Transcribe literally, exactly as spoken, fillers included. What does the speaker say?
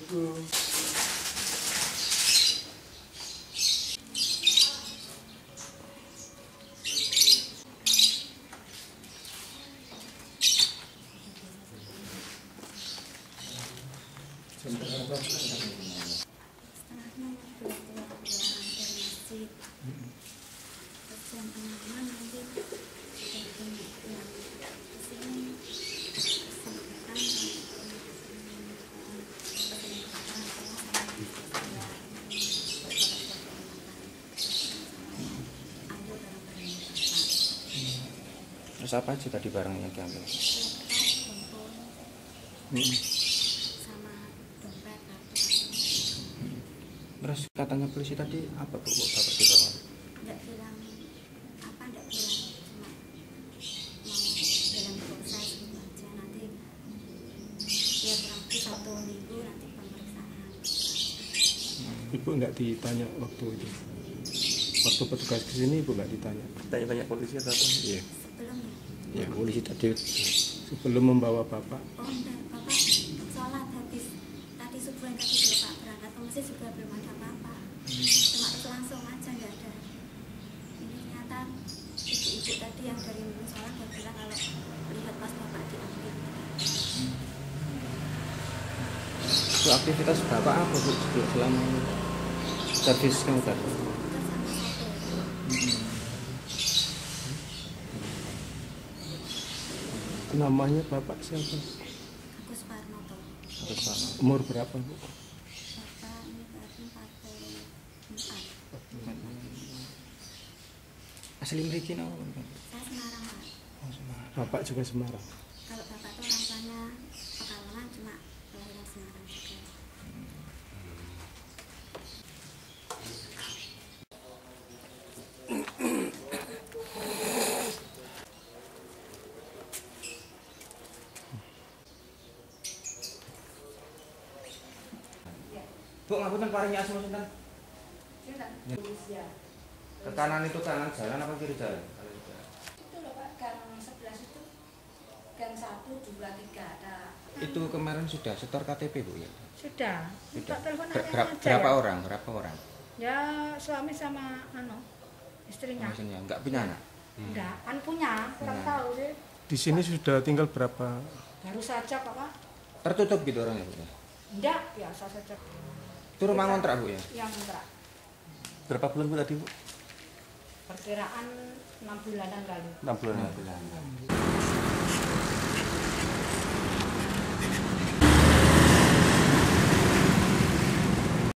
Bu. Terus apa aja tadi barangnya yang diambil? Hmm. Sama dompet, kartu. Terus katanya polisi tadi apa bu? Bapak dibawa? Nggak bilang apa, nggak bilang, cuma mau dalam proses gitu aja. Nanti ya kurang lebih satu minggu nanti pemeriksaan. Ibu nggak ditanya waktu itu? Waktu petugas kesini ibu nggak ditanya? Tanya-tanya polisi atau apa? Iya. Sebelumnya. Ya, polisi tadi sebelum membawa bapak. Oh enggak, bapak sholat habis tadi subuh yang tadi bapak berangkat ke masjid juga belum ada apa-apa. Cuma itu langsung aja nggak ada. Ini ternyata ibu-ibu tadi yang dari sholat dia bilang kalau lihat pas bapak diambil. Itu aktivitas bapak apa bu selama ini? Servis kamu tadi? Bersama sopir. Namanya bapak siapa? Agus Parnoto. Terus pak? Umur berapa bu? Bapak ini berarti empat puluh empat. Asli mriki napa? Saya Semarang Pak. Oh, Semarang. Bapak juga Semarang. Kalau bapak tuh orang tuanya Pekalongan, cuma kelahiran Semarang juga. Bu, ngapunten paring asma sinten? Ya. Ke kanan itu kanan jalan apa kiri jalan? Itu loh Pak, gang sebelas itu. Gang satu, dua, tiga ada. Itu kemarin sudah setor K T P bu ya? Sudah. Sudah. Pak telepon Ber- aja ber- aja berapa ya. orang? Berapa orang? Ya suami sama anu istrinya. Maksudnya nggak punya anak? Enggak, kan punya, kurang Nah. tahu sih. Di sini sudah tinggal berapa? Baru saja Pak, Pak. Tertutup gitu orangnya bu? Enggak, biasa saja. Itu rumah kontrak bu ya? Yang kontrak. Berapa bulan bu tadi bu? Perkiraan enam bulanan lalu. enam bulan. Enam bulan.